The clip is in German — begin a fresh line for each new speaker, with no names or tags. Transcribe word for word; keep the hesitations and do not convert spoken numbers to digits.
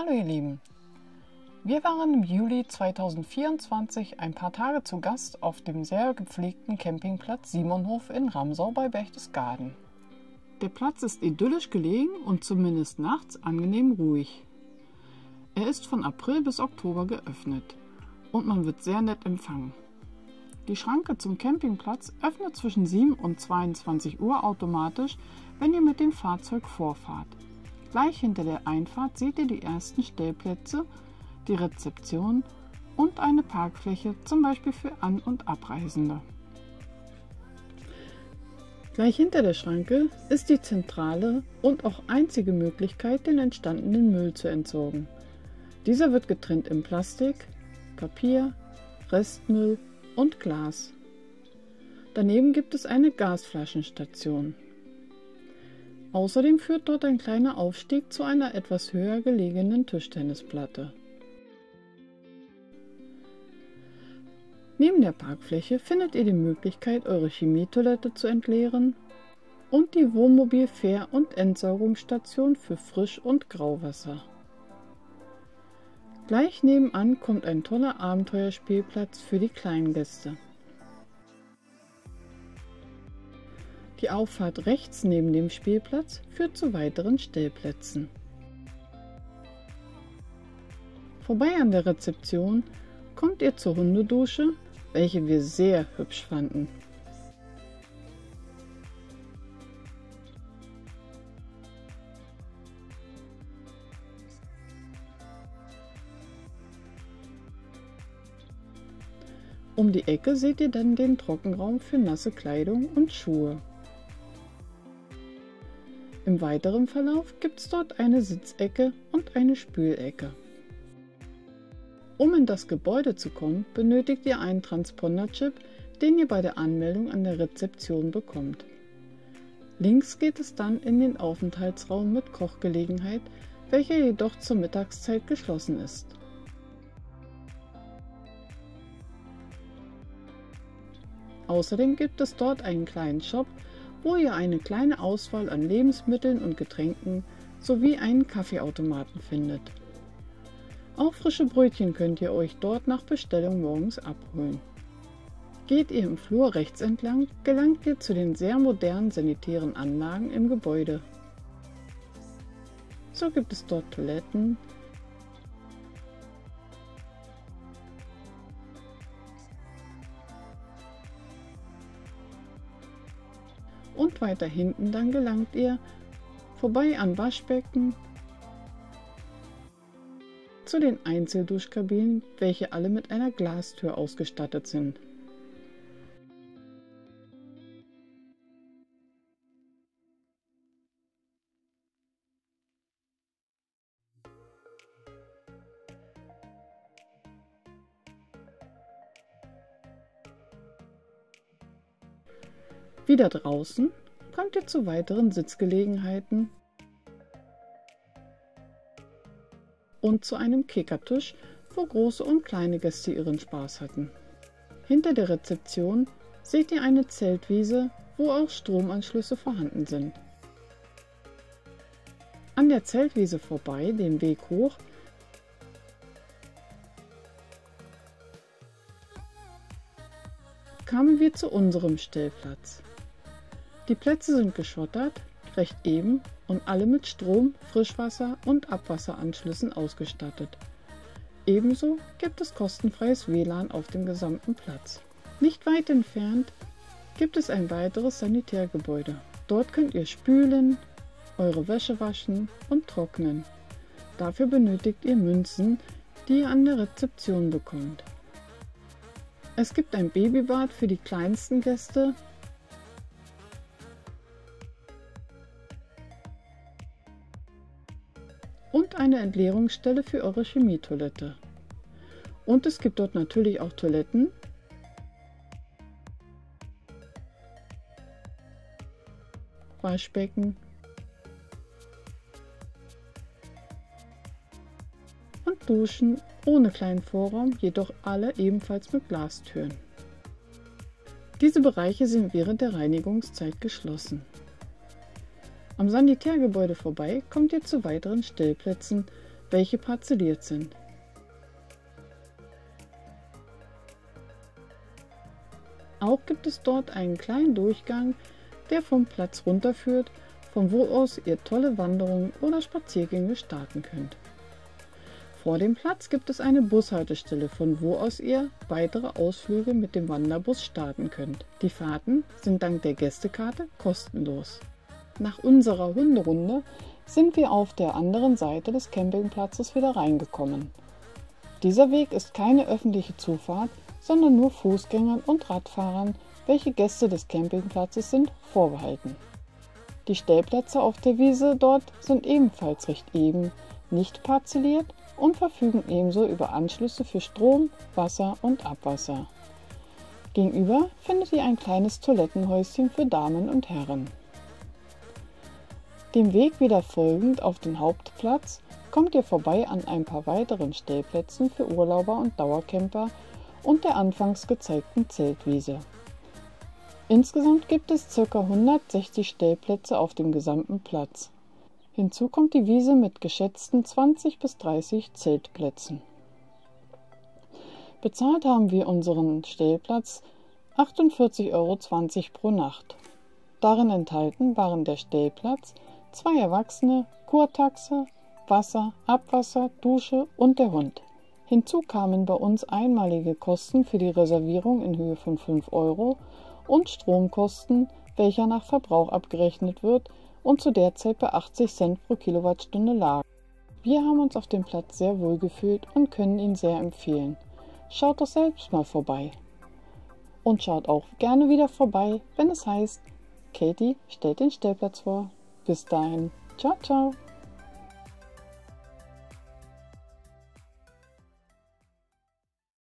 Hallo ihr Lieben, wir waren im Juli zweitausendvierundzwanzig ein paar Tage zu Gast auf dem sehr gepflegten Campingplatz Simonhof in Ramsau bei Berchtesgaden. Der Platz ist idyllisch gelegen und zumindest nachts angenehm ruhig. Er ist von April bis Oktober geöffnet und man wird sehr nett empfangen. Die Schranke zum Campingplatz öffnet zwischen sieben und zweiundzwanzig Uhr automatisch, wenn ihr mit dem Fahrzeug vorfahrt. Gleich hinter der Einfahrt seht ihr die ersten Stellplätze, die Rezeption und eine Parkfläche, zum Beispiel für An- und Abreisende. Gleich hinter der Schranke ist die zentrale und auch einzige Möglichkeit, den entstandenen Müll zu entsorgen. Dieser wird getrennt in Plastik, Papier, Restmüll und Glas. Daneben gibt es eine Gasflaschenstation. Außerdem führt dort ein kleiner Aufstieg zu einer etwas höher gelegenen Tischtennisplatte. Neben der Parkfläche findet ihr die Möglichkeit, eure Chemietoilette zu entleeren und die Wohnmobil-Fähr- und Entsorgungsstation für Frisch- und Grauwasser. Gleich nebenan kommt ein toller Abenteuerspielplatz für die Kleingäste. Die Auffahrt rechts neben dem Spielplatz führt zu weiteren Stellplätzen. Vorbei an der Rezeption kommt ihr zur Hundedusche, welche wir sehr hübsch fanden. Um die Ecke seht ihr dann den Trockenraum für nasse Kleidung und Schuhe. Im weiteren Verlauf gibt es dort eine Sitzecke und eine Spülecke. Um in das Gebäude zu kommen, benötigt ihr einen Transponder-Chip, den ihr bei der Anmeldung an der Rezeption bekommt. Links geht es dann in den Aufenthaltsraum mit Kochgelegenheit, welcher jedoch zur Mittagszeit geschlossen ist. Außerdem gibt es dort einen kleinen Shop, wo ihr eine kleine Auswahl an Lebensmitteln und Getränken sowie einen Kaffeeautomaten findet. Auch frische Brötchen könnt ihr euch dort nach Bestellung morgens abholen. Geht ihr im Flur rechts entlang, gelangt ihr zu den sehr modernen sanitären Anlagen im Gebäude. So gibt es dort Toiletten, und weiter hinten dann gelangt ihr vorbei an Waschbecken zu den Einzelduschkabinen, welche alle mit einer Glastür ausgestattet sind. Wieder draußen kommt ihr zu weiteren Sitzgelegenheiten und zu einem Kickertisch, wo große und kleine Gäste ihren Spaß hatten. Hinter der Rezeption seht ihr eine Zeltwiese, wo auch Stromanschlüsse vorhanden sind. An der Zeltwiese vorbei, den Weg hoch, kamen wir zu unserem Stellplatz. Die Plätze sind geschottert, recht eben und alle mit Strom, Frischwasser und Abwasseranschlüssen ausgestattet. Ebenso gibt es kostenfreies W L A N auf dem gesamten Platz. Nicht weit entfernt gibt es ein weiteres Sanitärgebäude. Dort könnt ihr spülen, eure Wäsche waschen und trocknen. Dafür benötigt ihr Münzen, die ihr an der Rezeption bekommt. Es gibt ein Babybad für die kleinsten Gäste und eine Entleerungsstelle für eure Chemietoilette. Und es gibt dort natürlich auch Toiletten, Waschbecken und Duschen ohne kleinen Vorraum, jedoch alle ebenfalls mit Glastüren. Diese Bereiche sind während der Reinigungszeit geschlossen. Am Sanitärgebäude vorbei kommt ihr zu weiteren Stellplätzen, welche parzelliert sind. Auch gibt es dort einen kleinen Durchgang, der vom Platz runterführt, von wo aus ihr tolle Wanderungen oder Spaziergänge starten könnt. Vor dem Platz gibt es eine Bushaltestelle, von wo aus ihr weitere Ausflüge mit dem Wanderbus starten könnt. Die Fahrten sind dank der Gästekarte kostenlos. Nach unserer Hunderunde sind wir auf der anderen Seite des Campingplatzes wieder reingekommen. Dieser Weg ist keine öffentliche Zufahrt, sondern nur Fußgängern und Radfahrern, welche Gäste des Campingplatzes sind, vorbehalten. Die Stellplätze auf der Wiese dort sind ebenfalls recht eben, nicht parzelliert und verfügen ebenso über Anschlüsse für Strom, Wasser und Abwasser. Gegenüber findet ihr ein kleines Toilettenhäuschen für Damen und Herren. Dem Weg wieder folgend auf den Hauptplatz kommt ihr vorbei an ein paar weiteren Stellplätzen für Urlauber und Dauercamper und der anfangs gezeigten Zeltwiese. Insgesamt gibt es ca. hundertsechzig Stellplätze auf dem gesamten Platz. Hinzu kommt die Wiese mit geschätzten zwanzig bis dreißig Zeltplätzen. Bezahlt haben wir unseren Stellplatz achtundvierzig Euro zwanzig pro Nacht. Darin enthalten waren der Stellplatz, zwei Erwachsene, Kurtaxe, Wasser, Abwasser, Dusche und der Hund. Hinzu kamen bei uns einmalige Kosten für die Reservierung in Höhe von fünf Euro und Stromkosten, welcher nach Verbrauch abgerechnet wird und zu der Zeit bei achtzig Cent pro Kilowattstunde lag. Wir haben uns auf dem Platz sehr wohl gefühlt und können ihn sehr empfehlen. Schaut doch selbst mal vorbei. Und schaut auch gerne wieder vorbei, wenn es heißt, Katie stellt den Stellplatz vor. Bis dahin, ciao, ciao!